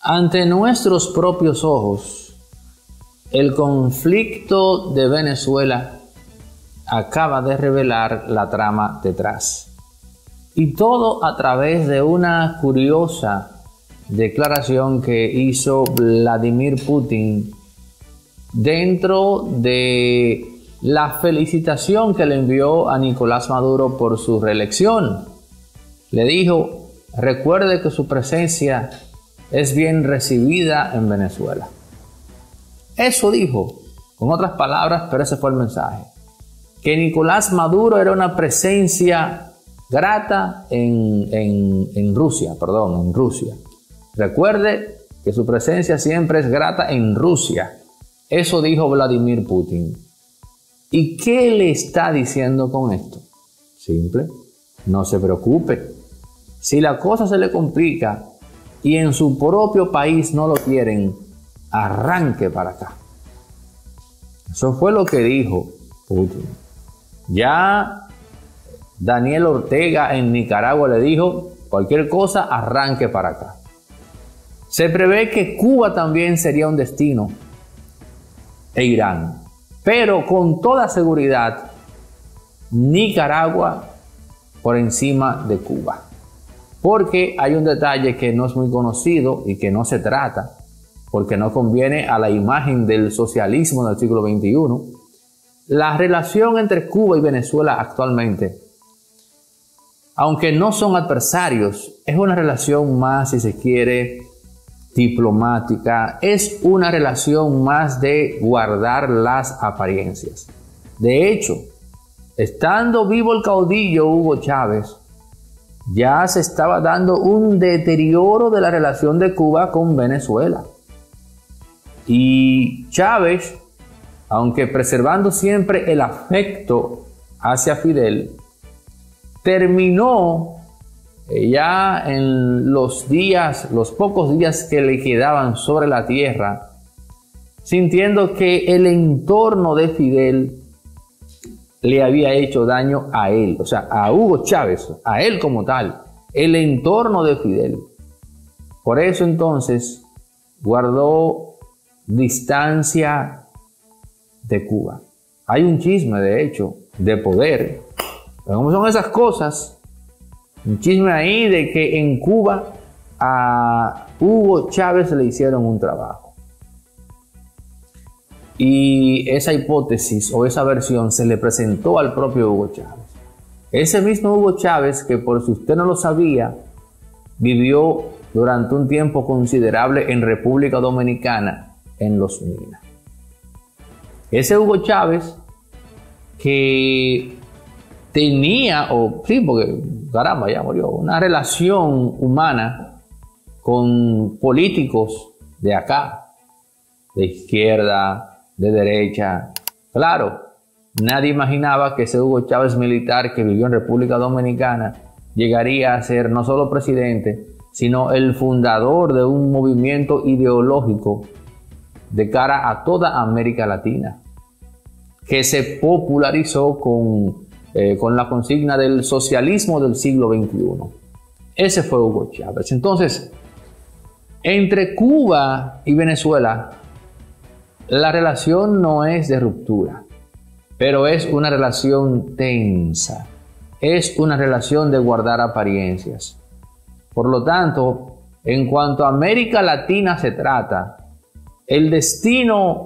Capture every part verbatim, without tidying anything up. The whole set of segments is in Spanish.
Ante nuestros propios ojos, el conflicto de Venezuela acaba de revelar la trama detrás. Y todo a través de una curiosa declaración que hizo Vladimir Putin dentro de la felicitación que le envió a Nicolás Maduro por su reelección. Le dijo: recuerde que su presencia es bien recibida en Venezuela. Eso dijo, con otras palabras, pero ese fue el mensaje. Que Nicolás Maduro era una presencia grata en, en, en Rusia, perdón, en Rusia. Recuerde que su presencia siempre es grata en Rusia. Eso dijo Vladimir Putin. ¿Y qué le está diciendo con esto? Simple, no se preocupe. Si la cosa se le complica y en su propio país no lo quieren, arranque para acá. Eso fue lo que dijo Putin. Ya Daniel Ortega en Nicaragua le dijo: cualquier cosa, arranque para acá. Se prevé que Cuba también sería un destino, e Irán. Pero con toda seguridad, Nicaragua por encima de Cuba. Porque hay un detalle que no es muy conocido y que no se trata, porque no conviene a la imagen del socialismo del siglo veintiuno. La relación entre Cuba y Venezuela actualmente, aunque no son adversarios, es una relación más, si se quiere, diplomática. Es una relación más de guardar las apariencias. De hecho, estando vivo el caudillo Hugo Chávez, ya se estaba dando un deterioro de la relación de Cuba con Venezuela. Y Chávez, aunque preservando siempre el afecto hacia Fidel, terminó ya en los días, los pocos días que le quedaban sobre la tierra, sintiendo que el entorno de Fidel le había hecho daño a él, o sea, a Hugo Chávez, a él como tal, el entorno de Fidel. Por eso entonces guardó distancia de Cuba. Hay un chisme, de hecho, de poder. Pero ¿cómo son esas cosas? Un chisme ahí de que en Cuba a Hugo Chávez le hicieron un trabajo. Y esa hipótesis o esa versión se le presentó al propio Hugo Chávez. Ese mismo Hugo Chávez, que por si usted no lo sabía, vivió durante un tiempo considerable en República Dominicana, en Los Minas. Ese Hugo Chávez que tenía, o sí, porque caramba, ya murió, una relación humana con políticos de acá, de izquierda, de derecha. Claro, nadie imaginaba que ese Hugo Chávez militar que vivió en República Dominicana llegaría a ser no solo presidente, sino el fundador de un movimiento ideológico de cara a toda América Latina, que se popularizó con, eh, con la consigna del socialismo del siglo veintiuno. Ese fue Hugo Chávez. Entonces, entre Cuba y Venezuela, la relación no es de ruptura, pero es una relación tensa, es una relación de guardar apariencias. Por lo tanto, en cuanto a América Latina se trata, el destino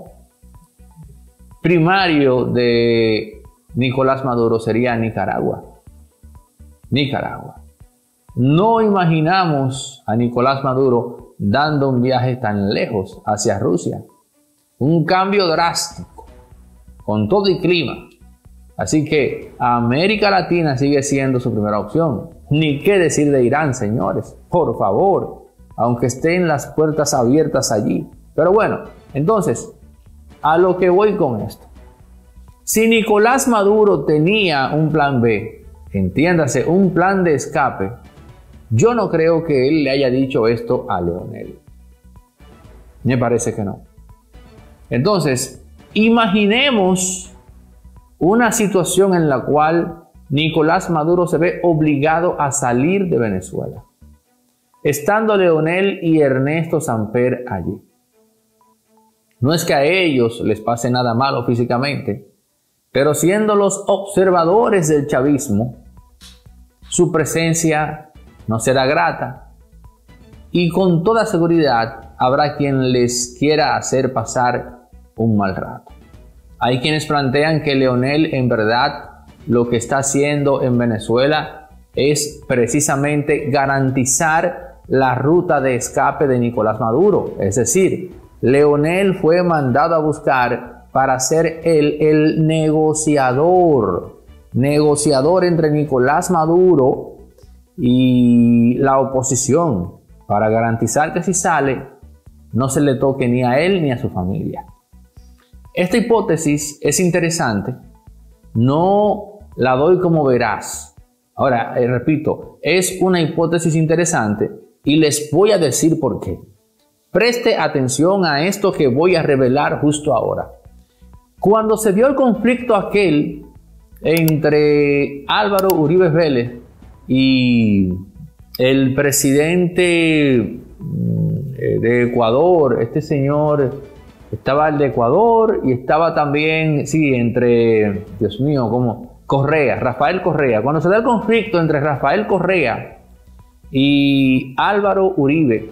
primario de Nicolás Maduro sería Nicaragua. Nicaragua. No imaginamos a Nicolás Maduro dando un viaje tan lejos hacia Rusia. Un cambio drástico, con todo y clima. Así que América Latina sigue siendo su primera opción. Ni qué decir de Irán, señores. Por favor, aunque estén las puertas abiertas allí. Pero bueno, entonces, a lo que voy con esto. Si Nicolás Maduro tenía un plan B, entiéndase, un plan de escape, yo no creo que él le haya dicho esto a Leonel. Me parece que no. Entonces, imaginemos una situación en la cual Nicolás Maduro se ve obligado a salir de Venezuela. estando Leonel y Ernesto Samper allí. No es que a ellos les pase nada malo físicamente, pero siendo los observadores del chavismo, su presencia no será grata y con toda seguridad habrá quien les quiera hacer pasar un mal rato. Hay quienes plantean que Leonel en verdad lo que está haciendo en Venezuela es precisamente garantizar la ruta de escape de Nicolás Maduro. Es decir, Leonel fue mandado a buscar para ser el, el negociador, negociador entre Nicolás Maduro y la oposición, para garantizar que si sale no se le toque ni a él ni a su familia. Esta hipótesis es interesante, no la doy como veraz. Ahora, eh, repito, es una hipótesis interesante y les voy a decir por qué. Preste atención a esto que voy a revelar justo ahora. Cuando se dio el conflicto aquel entre Álvaro Uribe Vélez y el presidente de Ecuador, este señor, estaba el de Ecuador y estaba también, sí, entre, Dios mío, como Correa, Rafael Correa. Cuando se da el conflicto entre Rafael Correa y Álvaro Uribe,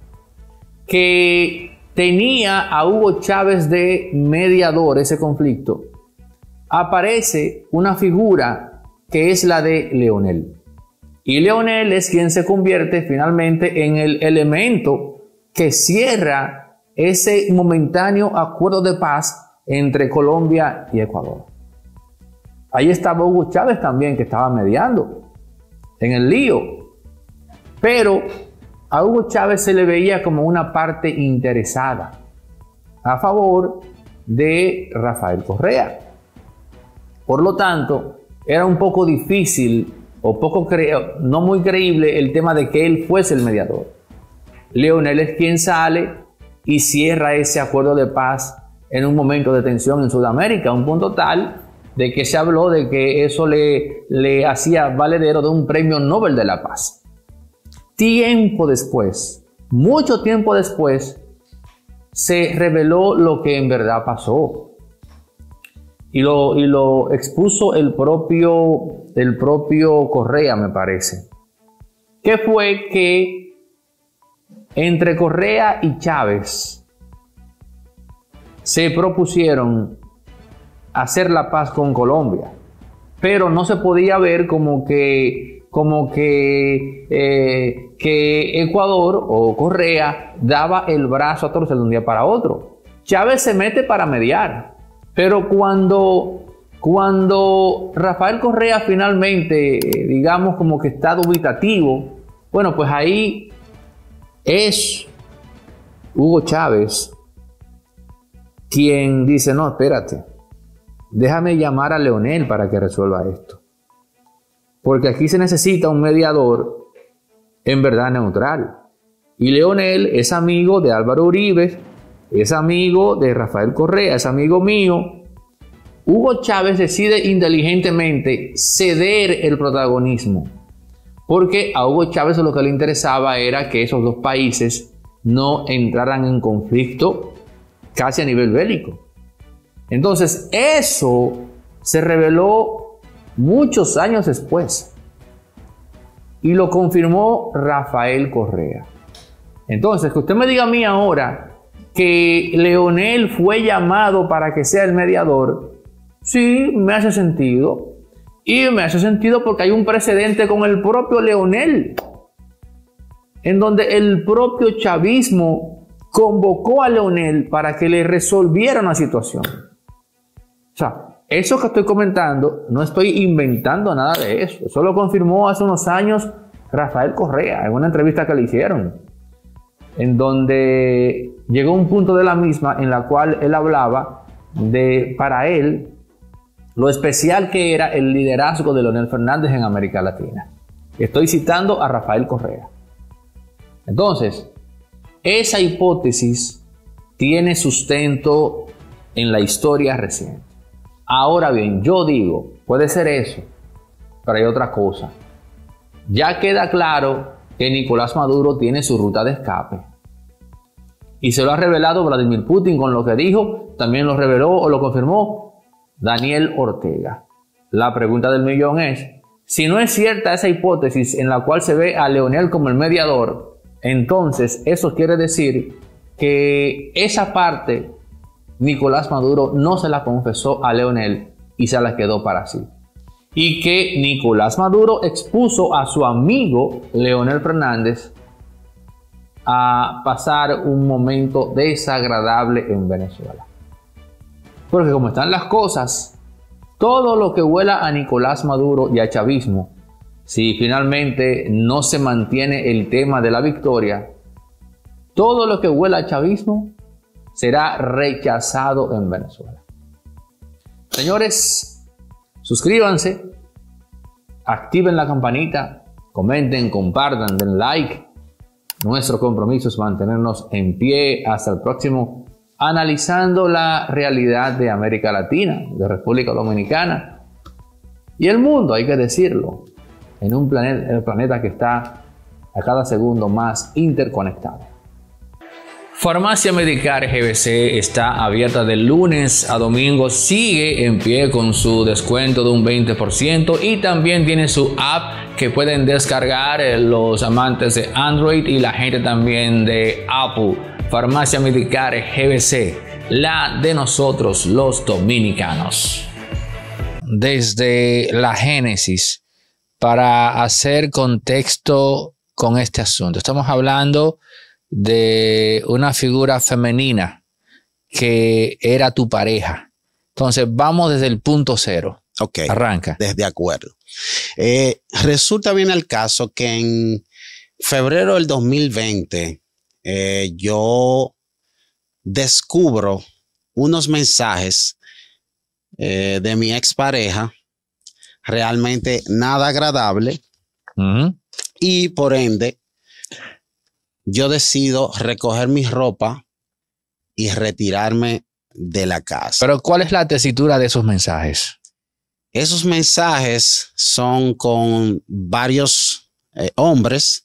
que tenía a Hugo Chávez de mediador ese conflicto, aparece una figura que es la de Leonel. Y Leonel es quien se convierte finalmente en el elemento que cierra ese momentáneo acuerdo de paz entre Colombia y Ecuador. Ahí estaba Hugo Chávez también, que estaba mediando en el lío. Pero a Hugo Chávez se le veía como una parte interesada a favor de Rafael Correa. Por lo tanto, era un poco difícil o poco creo, no muy creíble el tema de que él fuese el mediador. Leonel es quien sale y cierra ese acuerdo de paz en un momento de tensión en Sudamérica, a un punto tal de que se habló de que eso le, le hacía valedero de un premio Nobel de la Paz. Tiempo después, mucho tiempo después, se reveló lo que en verdad pasó. Y lo, y lo expuso el propio, el propio Correa, me parece. Que fue que entre Correa y Chávez se propusieron hacer la paz con Colombia, pero no se podía ver como que, como que, eh, que Ecuador o Correa daba el brazo a torcer de un día para otro. Chávez se mete para mediar, pero cuando, cuando Rafael Correa finalmente, eh, digamos como que está dubitativo, bueno, pues ahí es Hugo Chávez quien dice, no, espérate, déjame llamar a Leonel para que resuelva esto. Porque aquí se necesita un mediador en verdad neutral. Y Leonel es amigo de Álvaro Uribe, es amigo de Rafael Correa, es amigo mío. Hugo Chávez decide inteligentemente ceder el protagonismo, porque a Hugo Chávez lo que le interesaba era que esos dos países no entraran en conflicto casi a nivel bélico. Entonces eso se reveló muchos años después y lo confirmó Rafael Correa. Entonces, que usted me diga a mí ahora que Leonel fue llamado para que sea el mediador, sí, me hace sentido. Y me hace sentido porque hay un precedente con el propio Leonel, en donde el propio chavismo convocó a Leonel para que le resolviera una situación. O sea, eso que estoy comentando, no estoy inventando nada de eso. Eso lo confirmó hace unos años Rafael Correa en una entrevista que le hicieron, en donde llegó un punto de la misma en la cual él hablaba de, para él, lo especial que era el liderazgo de Leonel Fernández en América Latina. Estoy citando a Rafael Correa. Entonces, esa hipótesis tiene sustento en la historia reciente. Ahora bien, yo digo, puede ser eso, pero hay otra cosa. Ya queda claro que Nicolás Maduro tiene su ruta de escape. Y se lo ha revelado Vladimir Putin con lo que dijo, también lo reveló o lo confirmó Daniel Ortega. La pregunta del millón es, si no es cierta esa hipótesis en la cual se ve a Leonel como el mediador, entonces eso quiere decir que esa parte Nicolás Maduro no se la confesó a Leonel y se la quedó para sí. Y que Nicolás Maduro expuso a su amigo Leonel Fernández a pasar un momento desagradable en Venezuela. Porque como están las cosas, todo lo que huela a Nicolás Maduro y a chavismo, si finalmente no se mantiene el tema de la victoria, todo lo que huela a chavismo será rechazado en Venezuela. Señores, suscríbanse, activen la campanita, comenten, compartan, den like. Nuestro compromiso es mantenernos en pie hasta el próximo, analizando la realidad de América Latina, de República Dominicana y el mundo, hay que decirlo, en un planeta, el planeta que está a cada segundo más interconectado. Farmacia Medicar G B C está abierta de lunes a domingo, sigue en pie con su descuento de un veinte por ciento y también tiene su app que pueden descargar los amantes de Android y la gente también de Apple. Farmacia Medicar G B C, la de nosotros los dominicanos. Desde la génesis, para hacer contexto con este asunto, estamos hablando de una figura femenina que era tu pareja. Entonces vamos desde el punto cero. Ok. Arranca. Desde acuerdo. Eh, resulta bien el caso que en febrero del dos mil veinte eh, yo descubro unos mensajes eh, de mi expareja realmente nada agradable. Uh-huh. Y por ende yo decido recoger mi ropa y retirarme de la casa. Pero ¿cuál es la tesitura de esos mensajes? Esos mensajes son con varios eh, hombres.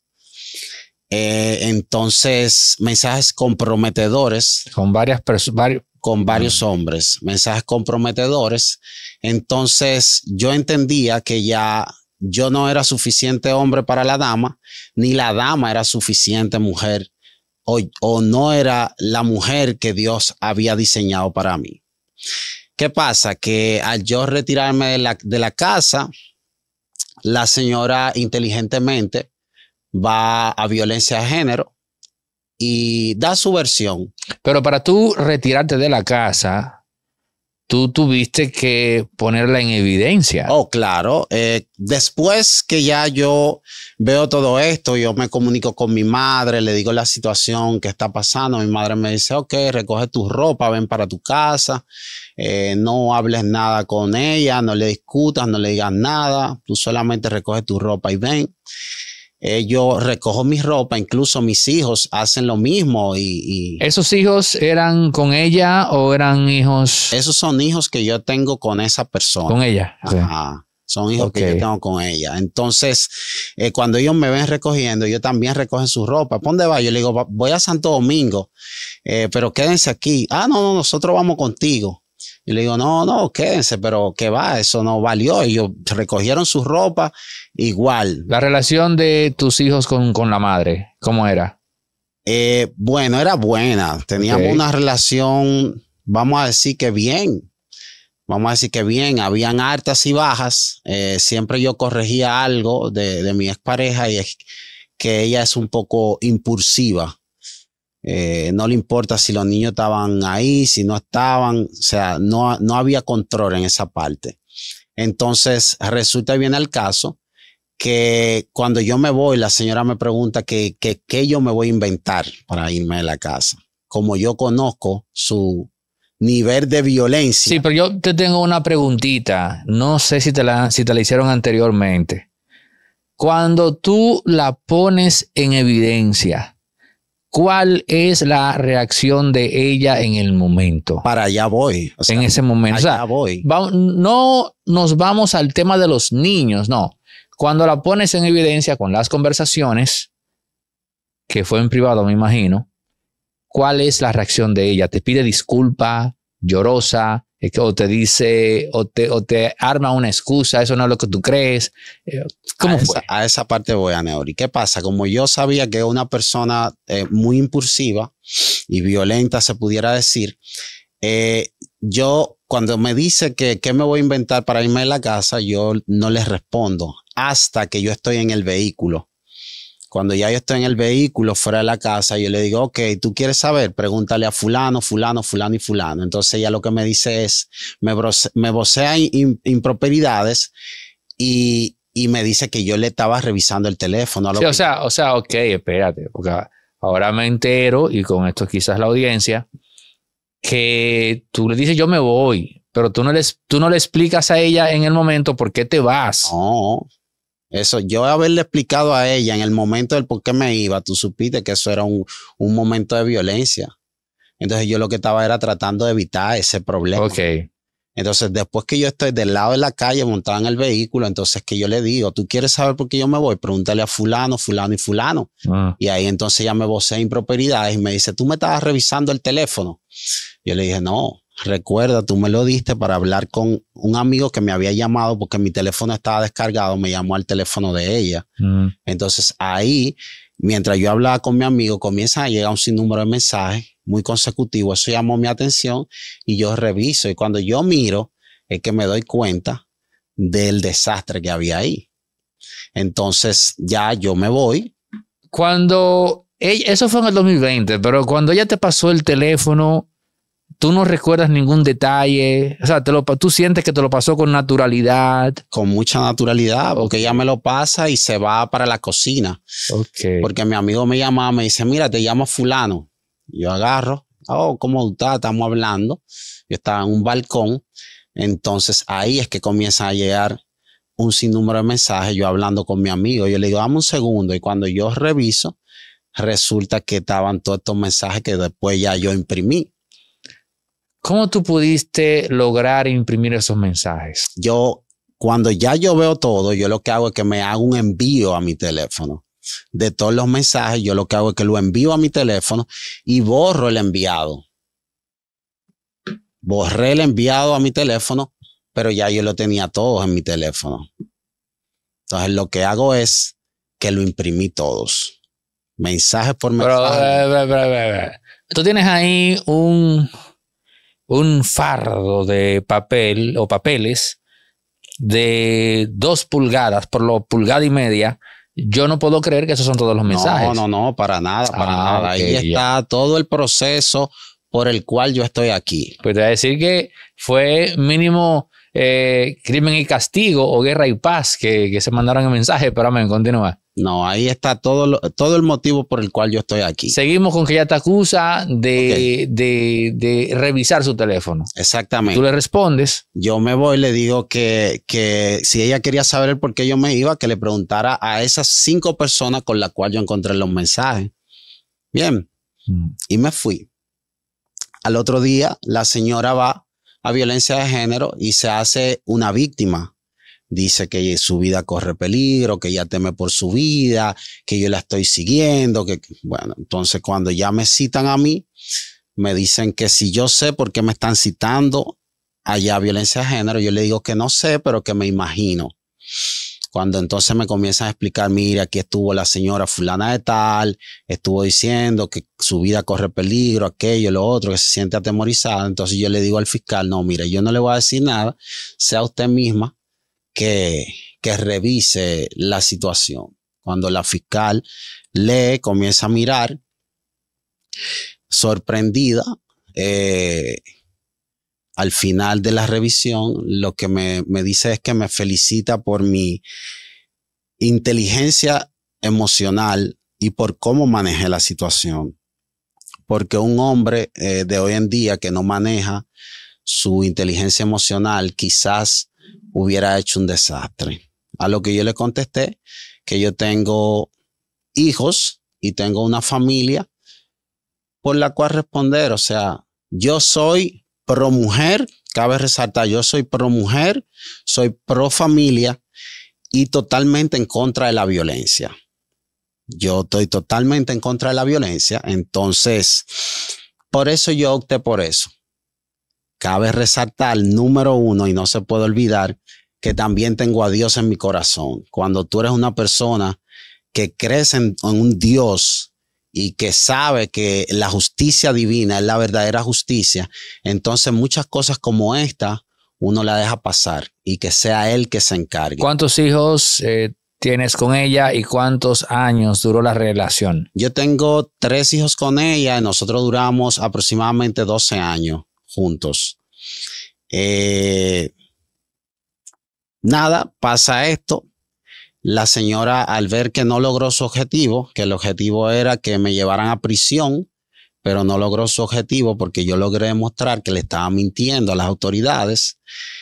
Eh, entonces, mensajes comprometedores. Con varias personas. Con varios uh-huh. hombres. Mensajes comprometedores. Entonces, yo entendía que ya yo no era suficiente hombre para la dama, ni la dama era suficiente mujer, o, o no era la mujer que Dios había diseñado para mí. ¿Qué pasa? Que al yo retirarme de la, de la casa, la señora inteligentemente va a violencia de género y da su versión. Pero para tú retirarte de la casa, tú tuviste que ponerla en evidencia. Oh, claro. Eh, después que ya yo veo todo esto, yo me comunico con mi madre, le digo la situación que está pasando. Mi madre me dice, ok, recoge tu ropa, ven para tu casa. Eh, no hables nada con ella, no le discutas, no le digas nada. Tú solamente recoge tu ropa y ven. Eh, yo recojo mi ropa, incluso mis hijos hacen lo mismo. Y, y ¿Esos hijos eran con ella o eran hijos? Esos son hijos que yo tengo con esa persona. Con ella. Okay. Ajá. Son hijos okay. que yo tengo con ella. Entonces, eh, cuando ellos me ven recogiendo, ellos también recogen su ropa. ¿Por dónde va? Yo le digo, voy a Santo Domingo, eh, pero quédense aquí. Ah, no, no, nosotros vamos contigo. Y le digo, no, no, quédense, pero ¿qué va? Eso no valió. Ellos recogieron su ropa igual. La relación de tus hijos con, con la madre, ¿cómo era? Eh, bueno, era buena. Teníamos okay. una relación, vamos a decir que bien. Vamos a decir que bien. Habían altas y bajas. Eh, siempre yo corregía algo de, de mi expareja y es que ella es un poco impulsiva. Eh, no le importa si los niños estaban ahí, si no estaban, o sea, no, no había control en esa parte. Entonces, resulta bien el caso que cuando yo me voy, la señora me pregunta que, que, que yo me voy a inventar para irme de la casa. Como yo conozco su nivel de violencia. Sí, pero yo te tengo una preguntita. No sé si te la, si te la hicieron anteriormente. Cuando tú la pones en evidencia, ¿cuál es la reacción de ella en el momento? Para allá voy. O sea, en ese momento. Allá o sea, voy. Va, no nos vamos al tema de los niños, no. Cuando la pones en evidencia con las conversaciones, que fue en privado, me imagino, ¿cuál es la reacción de ella? ¿Te pide disculpa, llorosa, o te dice, o te, o te arma una excusa, eso no es lo que tú crees? ¿Cómo a fue? Esa, a esa parte voy, a Neori. ¿Qué pasa? Como yo sabía que una persona eh, muy impulsiva y violenta, se pudiera decir, eh, yo cuando me dice que qué me voy a inventar para irme de la casa, yo no les respondo hasta que yo estoy en el vehículo. Cuando ya yo estoy en el vehículo fuera de la casa, yo le digo, ok, ¿tú quieres saber? Pregúntale a fulano, fulano, fulano y fulano. Entonces ella lo que me dice es, me, broce, me vocea in, impropiedades y, y me dice que yo le estaba revisando el teléfono. A lo sí, que... o sea, o sea, ok, espérate, porque ahora me entero, y con esto quizás la audiencia, que tú le dices yo me voy, pero tú no, les, tú no le explicas a ella en el momento por qué te vas. No. Eso, yo haberle explicado a ella en el momento del por qué me iba, tú supiste que eso era un, un momento de violencia. Entonces yo lo que estaba era tratando de evitar ese problema. Ok. Entonces después que yo estoy del lado de la calle montado en el vehículo, entonces que yo le digo, ¿tú quieres saber por qué yo me voy? Pregúntale a fulano, fulano y fulano. Ah. Y ahí entonces ella me vocea impropiedades y me dice, ¿tú me estabas revisando el teléfono? Yo le dije, no. Recuerda, tú me lo diste para hablar con un amigo que me había llamado porque mi teléfono estaba descargado, me llamó al teléfono de ella. Mm. Entonces ahí, mientras yo hablaba con mi amigo, comienzan a llegar un sinnúmero de mensajes muy consecutivos. Eso llamó mi atención y yo reviso. Y cuando yo miro, es que me doy cuenta del desastre que había ahí. Entonces ya yo me voy. Cuando, ella, eso fue en el dos mil veinte, pero cuando ella te pasó el teléfono, tú no recuerdas ningún detalle, o sea, te lo, tú sientes que te lo pasó con naturalidad. Con mucha naturalidad, porque okay. Ella me lo pasa y se va para la cocina. Okay. Porque mi amigo me llama, me dice, mira, te llamo fulano. Yo agarro, oh, ¿cómo estás? Estamos hablando. Yo estaba en un balcón. Entonces ahí es que comienza a llegar un sinnúmero de mensajes, yo hablando con mi amigo. Yo le digo, dame un segundo. Y cuando yo reviso, resulta que estaban todos estos mensajes que después ya yo imprimí. ¿Cómo tú pudiste lograr imprimir esos mensajes? Yo, cuando ya yo veo todo, yo lo que hago es que me hago un envío a mi teléfono de todos los mensajes. Yo lo que hago es que lo envío a mi teléfono y borro el enviado. Borré el enviado a mi teléfono, pero ya yo lo tenía todo en mi teléfono. Entonces lo que hago es que lo imprimí todos. Mensajes por mensaje. Pero, eh, pero, pero, pero. Tú tienes ahí un... un fardo de papel o papeles de dos pulgadas por lo pulgada y media. Yo no puedo creer que esos son todos los mensajes. No, no, no, para nada, para ah, nada. Okay, Ahí está ya. Todo el proceso por el cual yo estoy aquí. Pues te voy a decir que fue mínimo eh, crimen y castigo o guerra y paz que, que se mandaron el mensaje, pero amén, continúa. No, ahí está todo, lo, todo el motivo por el cual yo estoy aquí. Seguimos con que ella te acusa de, okay. de, de revisar su teléfono. Exactamente. Tú le respondes. Yo me voy y le digo que, que si ella quería saber el por qué yo me iba, que le preguntara a esas cinco personas con las cuales yo encontré los mensajes. Bien. Mm. Y me fui. Al otro día, la señora va a violencia de género y se hace una víctima. Dice que su vida corre peligro, que ella teme por su vida, que yo la estoy siguiendo. Que, bueno, entonces cuando ya me citan a mí, me dicen que si yo sé por qué me están citando allá a violencia de género, yo le digo que no sé, pero que me imagino. Cuando entonces me comienzan a explicar, mira, aquí estuvo la señora fulana de tal, estuvo diciendo que su vida corre peligro, aquello, lo otro, que se siente atemorizada. Entonces yo le digo al fiscal, no, mire, yo no le voy a decir nada, sea usted misma que, que revise la situación. Cuando la fiscal lee, comienza a mirar, sorprendida, eh, al final de la revisión, lo que me, me dice es que me felicita por mi inteligencia emocional y por cómo manejé la situación. Porque un hombre eh, de hoy en día que no maneja su inteligencia emocional quizás hubiera hecho un desastre. A lo que yo le contesté que yo tengo hijos y tengo una familia por la cual responder. O sea, yo soy pro mujer, cabe resaltar, yo soy pro mujer, soy pro familia y totalmente en contra de la violencia. Yo estoy totalmente en contra de la violencia. Entonces, por eso yo opté por eso. Cabe resaltar, número uno, y no se puede olvidar, que también tengo a Dios en mi corazón. Cuando tú eres una persona que crees en, en un Dios y que sabe que la justicia divina es la verdadera justicia, entonces muchas cosas como esta uno la deja pasar y que sea Él que se encargue. ¿Cuántos hijos eh, tienes con ella y cuántos años duró la relación? Yo tengo tres hijos con ella y nosotros duramos aproximadamente doce años juntos. Eh, nada, pasa esto. La señora, al ver que no logró su objetivo, que el objetivo era que me llevaran a prisión, pero no logró su objetivo porque yo logré demostrar que le estaba mintiendo a las autoridades.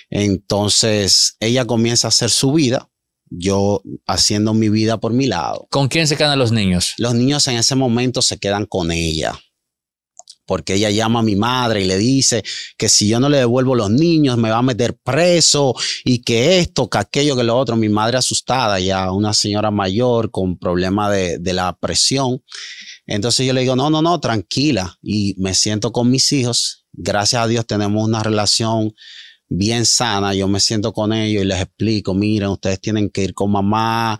Entonces ella comienza a hacer su vida, yo haciendo mi vida por mi lado. ¿Con quién se quedan los niños? Los niños en ese momento se quedan con ella, porque ella llama a mi madre y le dice que si yo no le devuelvo los niños me va a meter preso y que esto, que aquello, que lo otro. Mi madre asustada, ya una señora mayor con problema de, de la presión. Entonces yo le digo, no, no, no, tranquila. Y me siento con mis hijos. Gracias a Dios tenemos una relación bien sana. Yo me siento con ellos y les explico, miren, ustedes tienen que ir con mamá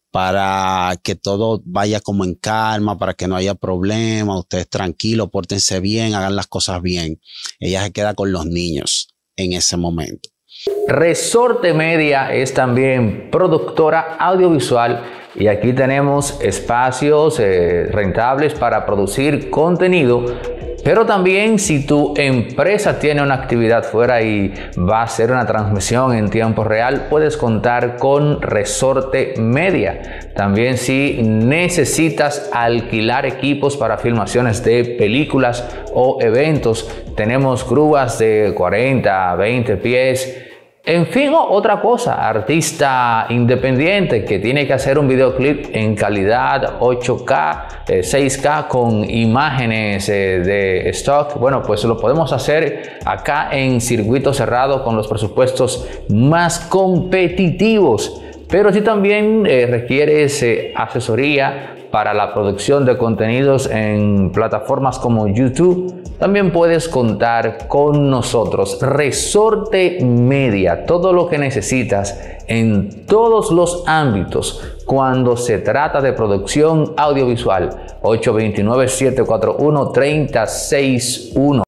para que todo vaya como en calma, para que no haya problema. Ustedes tranquilos, pórtense bien, hagan las cosas bien. Ella se queda con los niños en ese momento. Resorte Media es también productora audiovisual y aquí tenemos espacios eh, rentables para producir contenido. Pero también si tu empresa tiene una actividad fuera y va a hacer una transmisión en tiempo real, puedes contar con Resorte Media. También si necesitas alquilar equipos para filmaciones de películas o eventos, tenemos grúas de cuarenta, veinte pies. En fin, otra cosa, artista independiente que tiene que hacer un videoclip en calidad ocho K, eh, seis K con imágenes eh, de stock, bueno, pues lo podemos hacer acá en circuito cerrado con los presupuestos más competitivos. Pero si también eh, requieres eh, asesoría para la producción de contenidos en plataformas como YouTube, también puedes contar con nosotros. Resorte Media, todo lo que necesitas en todos los ámbitos cuando se trata de producción audiovisual. ocho dos nueve, siete cuatro uno, tres cero seis uno.